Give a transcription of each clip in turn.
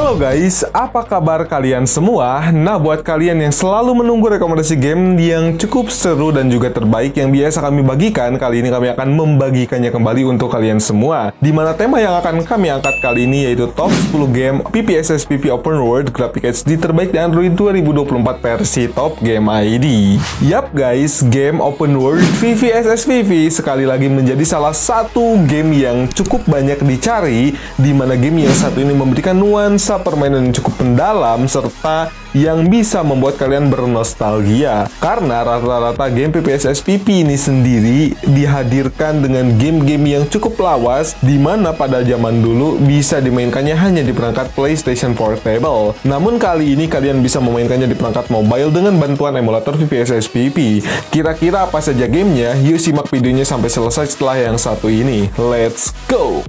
Halo guys, apa kabar kalian semua? Nah, buat kalian yang selalu menunggu rekomendasi game yang cukup seru dan juga terbaik yang biasa kami bagikan, kali ini kami akan membagikannya kembali untuk kalian semua. Di mana tema yang akan kami angkat kali ini yaitu top 10 game PPSSPP Open World Graphic HD terbaik di Android 2024 versi Top Game ID. Yap guys, game Open World PPSSPP sekali lagi menjadi salah satu game yang cukup banyak dicari, di mana game yang satu ini memberikan nuansa permainan yang cukup mendalam serta yang bisa membuat kalian bernostalgia. Karena rata-rata game PPSSPP ini sendiri dihadirkan dengan game-game yang cukup lawas, di mana pada zaman dulu bisa dimainkannya hanya di perangkat PlayStation Portable. Namun kali ini kalian bisa memainkannya di perangkat mobile dengan bantuan emulator PPSSPP. Kira-kira apa saja gamenya? Yuk simak videonya sampai selesai setelah yang satu ini. Let's go!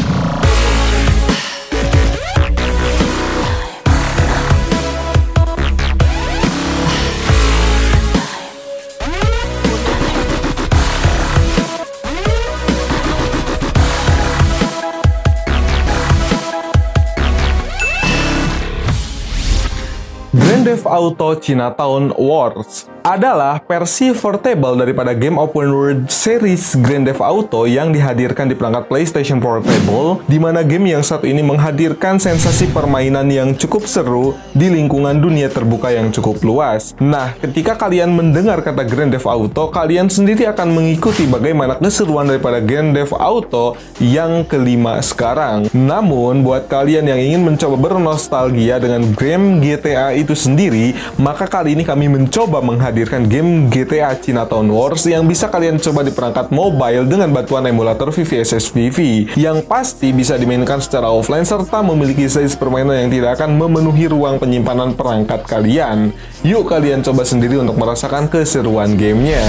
Grand Theft Auto Chinatown Wars adalah versi portable daripada game open world series Grand Theft Auto yang dihadirkan di perangkat PlayStation Portable, di mana game yang satu ini menghadirkan sensasi permainan yang cukup seru di lingkungan dunia terbuka yang cukup luas. Nah, ketika kalian mendengar kata Grand Theft Auto, kalian sendiri akan mengikuti bagaimana keseruan daripada Grand Theft Auto yang kelima sekarang. Namun, buat kalian yang ingin mencoba bernostalgia dengan game GTA itu sendiri, maka kali ini kami mencoba menghadirkan game GTA Chinatown Wars yang bisa kalian coba di perangkat mobile dengan bantuan emulator PPSSPP, yang pasti bisa dimainkan secara offline serta memiliki size permainan yang tidak akan memenuhi ruang penyimpanan perangkat kalian. Yuk kalian coba sendiri untuk merasakan keseruan gamenya.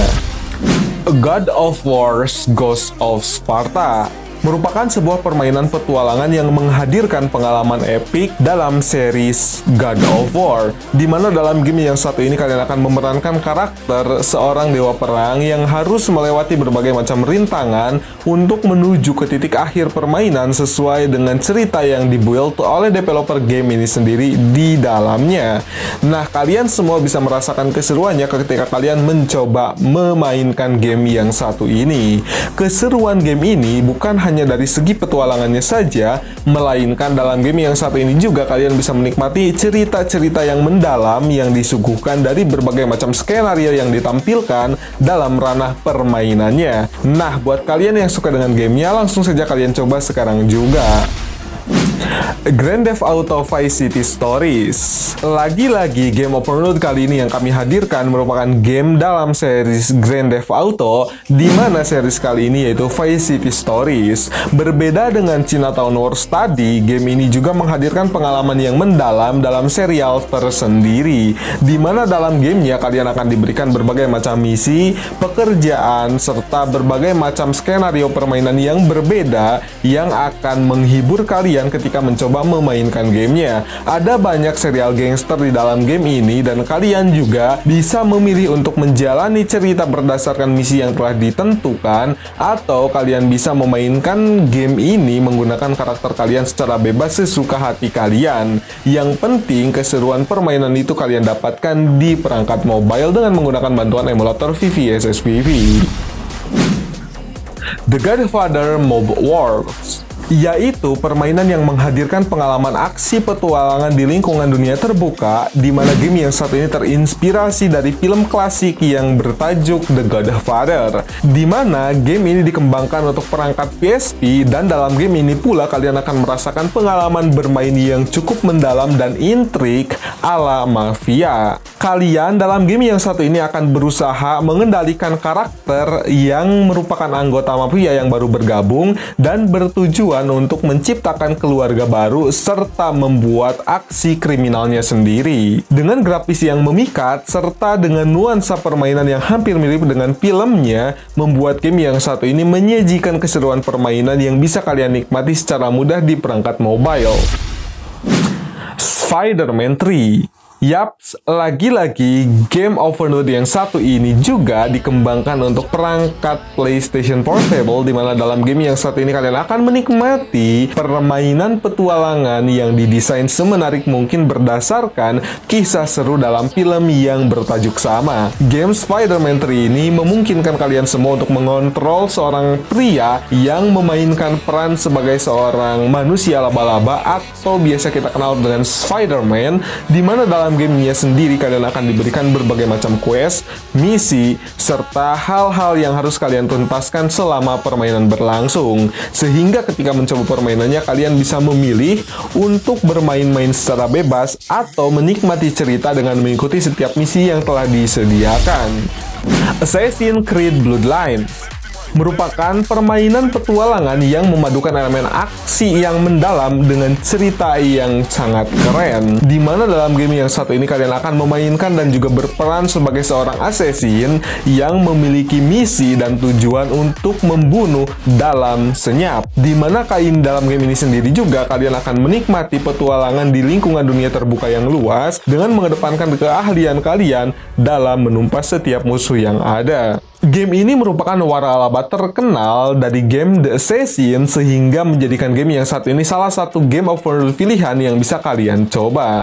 God of War Ghost of Sparta merupakan sebuah permainan petualangan yang menghadirkan pengalaman epik dalam series God of War, di mana dalam game yang satu ini kalian akan memerankan karakter seorang dewa perang yang harus melewati berbagai macam rintangan untuk menuju ke titik akhir permainan sesuai dengan cerita yang dibuild oleh developer game ini sendiri di dalamnya. Nah, kalian semua bisa merasakan keseruannya ketika kalian mencoba memainkan game yang satu ini. Keseruan game ini bukan hanya dari segi petualangannya saja, melainkan dalam game yang satu ini juga kalian bisa menikmati cerita-cerita yang mendalam yang disuguhkan dari berbagai macam skenario yang ditampilkan dalam ranah permainannya. Nah, buat kalian yang suka dengan gamenya, langsung saja kalian coba sekarang juga. Grand Theft Auto Vice City Stories. Lagi-lagi game open world kali ini yang kami hadirkan merupakan game dalam series Grand Theft Auto, di mana series kali ini yaitu Vice City Stories. Berbeda dengan Chinatown Wars tadi, game ini juga menghadirkan pengalaman yang mendalam dalam serial tersendiri, di mana dalam gamenya kalian akan diberikan berbagai macam misi, pekerjaan, serta berbagai macam skenario permainan yang berbeda yang akan menghibur kalian ketika mencoba memainkan gamenya. Ada banyak serial gangster di dalam game ini, dan kalian juga bisa memilih untuk menjalani cerita berdasarkan misi yang telah ditentukan, atau kalian bisa memainkan game ini menggunakan karakter kalian secara bebas sesuka hati kalian. Yang penting keseruan permainan itu kalian dapatkan di perangkat mobile dengan menggunakan bantuan emulator PPSSPP. The Godfather Mob Wars, yaitu permainan yang menghadirkan pengalaman aksi petualangan di lingkungan dunia terbuka, di mana game yang satu ini terinspirasi dari film klasik yang bertajuk The Godfather, di mana game ini dikembangkan untuk perangkat PSP, dan dalam game ini pula kalian akan merasakan pengalaman bermain yang cukup mendalam dan intrik ala mafia. Kalian dalam game yang satu ini akan berusaha mengendalikan karakter yang merupakan anggota mafia yang baru bergabung dan bertujuan untuk menciptakan keluarga baru serta membuat aksi kriminalnya sendiri. Dengan grafis yang memikat serta dengan nuansa permainan yang hampir mirip dengan filmnya, membuat game yang satu ini menyajikan keseruan permainan yang bisa kalian nikmati secara mudah di perangkat mobile. Spider-Man 3. Yaps, lagi-lagi game open world yang satu ini juga dikembangkan untuk perangkat PlayStation Portable, di mana dalam game yang satu ini kalian akan menikmati permainan petualangan yang didesain semenarik mungkin berdasarkan kisah seru dalam film yang bertajuk sama. Game Spider-Man 3 ini memungkinkan kalian semua untuk mengontrol seorang pria yang memainkan peran sebagai seorang manusia laba-laba atau biasa kita kenal dengan Spider-Man, di mana dalam gamenya sendiri kalian akan diberikan berbagai macam quest, misi, serta hal-hal yang harus kalian tuntaskan selama permainan berlangsung. Sehingga ketika mencoba permainannya, kalian bisa memilih untuk bermain-main secara bebas atau menikmati cerita dengan mengikuti setiap misi yang telah disediakan. Assassin's Creed Bloodlines merupakan permainan petualangan yang memadukan elemen aksi yang mendalam dengan cerita yang sangat keren, di mana dalam game yang satu ini kalian akan memainkan dan juga berperan sebagai seorang assassin yang memiliki misi dan tujuan untuk membunuh dalam senyap, di mana kain dalam game ini sendiri juga kalian akan menikmati petualangan di lingkungan dunia terbuka yang luas dengan mengedepankan keahlian kalian dalam menumpas setiap musuh yang ada. Game ini merupakan waralaba terkenal dari game The Assassin, sehingga menjadikan game yang satu ini salah satu game open world pilihan yang bisa kalian coba.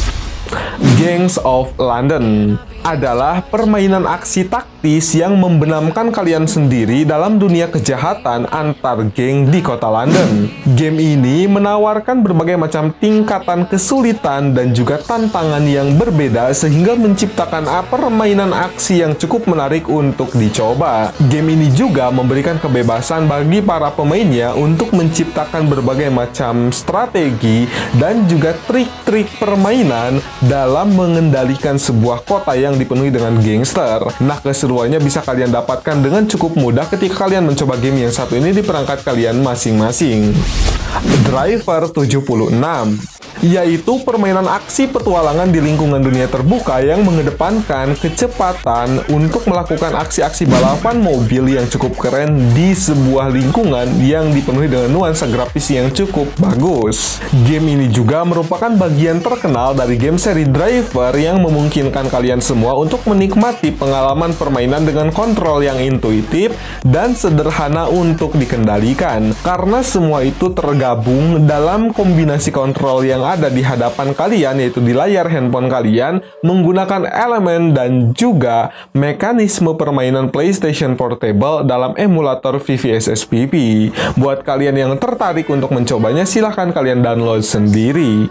Gangs of London adalah permainan aksi taktis yang membenamkan kalian sendiri dalam dunia kejahatan antar geng di kota London. Game ini menawarkan berbagai macam tingkatan kesulitan dan juga tantangan yang berbeda, sehingga menciptakan permainan aksi yang cukup menarik untuk dicoba. Game ini juga memberikan kebebasan bagi para pemainnya untuk menciptakan berbagai macam strategi dan juga trik-trik permainan dalam mengendalikan sebuah kota yang dipenuhi dengan gangster. Nah, keseruannya bisa kalian dapatkan dengan cukup mudah ketika kalian mencoba game yang satu ini di perangkat kalian masing-masing. Driver 76 yaitu permainan aksi petualangan di lingkungan dunia terbuka yang mengedepankan kecepatan untuk melakukan aksi-aksi balapan mobil yang cukup keren di sebuah lingkungan yang dipenuhi dengan nuansa grafis yang cukup bagus. Game ini juga merupakan bagian terkenal dari game seri Driver yang memungkinkan kalian semua untuk menikmati pengalaman permainan dengan kontrol yang intuitif dan sederhana untuk dikendalikan, karena semua itu tergabung dalam kombinasi kontrol yang ada di hadapan kalian, yaitu di layar handphone kalian, menggunakan elemen dan juga mekanisme permainan PlayStation Portable dalam emulator VVS SPP. Buat kalian yang tertarik untuk mencobanya, silahkan kalian download sendiri.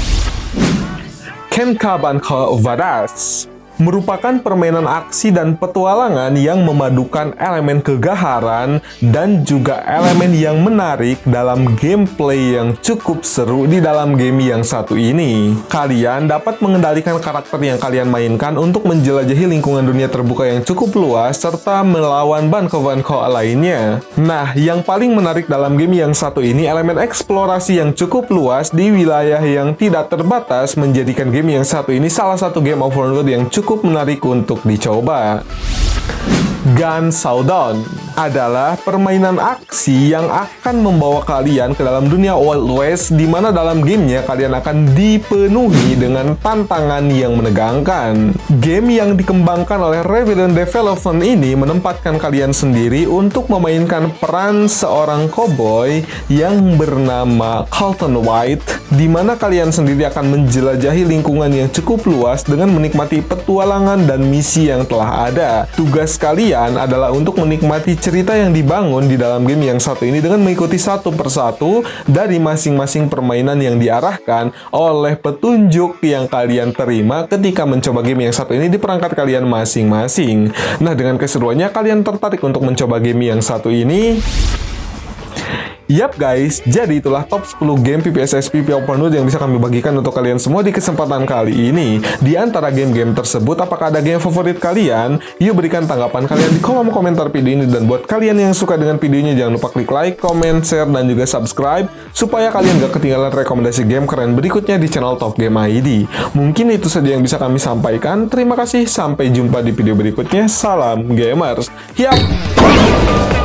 Kenka Banko Vadas merupakan permainan aksi dan petualangan yang memadukan elemen kegaharan dan juga elemen yang menarik dalam gameplay yang cukup seru di dalam game yang satu ini. Kalian dapat mengendalikan karakter yang kalian mainkan untuk menjelajahi lingkungan dunia terbuka yang cukup luas serta melawan banko-banko lainnya. Nah, yang paling menarik dalam game yang satu ini, elemen eksplorasi yang cukup luas di wilayah yang tidak terbatas menjadikan game yang satu ini salah satu game open world yang cukup menarik untuk dicoba. Gun Showdown adalah permainan aksi yang akan membawa kalian ke dalam dunia Wild West, di mana dalam gamenya kalian akan dipenuhi dengan tantangan yang menegangkan. Game yang dikembangkan oleh Rebellion Development ini menempatkan kalian sendiri untuk memainkan peran seorang cowboy yang bernama Carlton White, di mana kalian sendiri akan menjelajahi lingkungan yang cukup luas dengan menikmati petualangan dan misi yang telah ada. Tugas kalian adalah untuk menikmati cerita yang dibangun di dalam game yang satu ini dengan mengikuti satu persatu dari masing-masing permainan yang diarahkan oleh petunjuk yang kalian terima ketika mencoba game yang satu ini di perangkat kalian masing-masing. Nah, dengan keseruannya kalian tertarik untuk mencoba game yang satu ini? Yap guys, jadi itulah top 10 game PPS SPP Open World yang bisa kami bagikan untuk kalian semua di kesempatan kali ini. Di antara game-game tersebut, apakah ada game favorit kalian? Yuk berikan tanggapan kalian di kolom komentar video ini. Dan buat kalian yang suka dengan videonya, jangan lupa klik like, comment, share, dan juga subscribe supaya kalian gak ketinggalan rekomendasi game keren berikutnya di channel Top Game ID. Mungkin itu saja yang bisa kami sampaikan. Terima kasih, sampai jumpa di video berikutnya. Salam gamers. Yap!